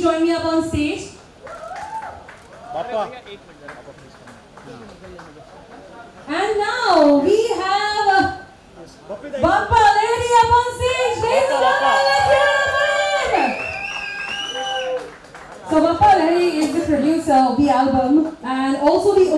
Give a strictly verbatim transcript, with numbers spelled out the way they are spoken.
join me up on stage? Bappa. And now we have Bappa Lahiri up on stage. Ladies and gentlemen, let's hear it for him. So Bappa Lahiri is the producer of the album and also the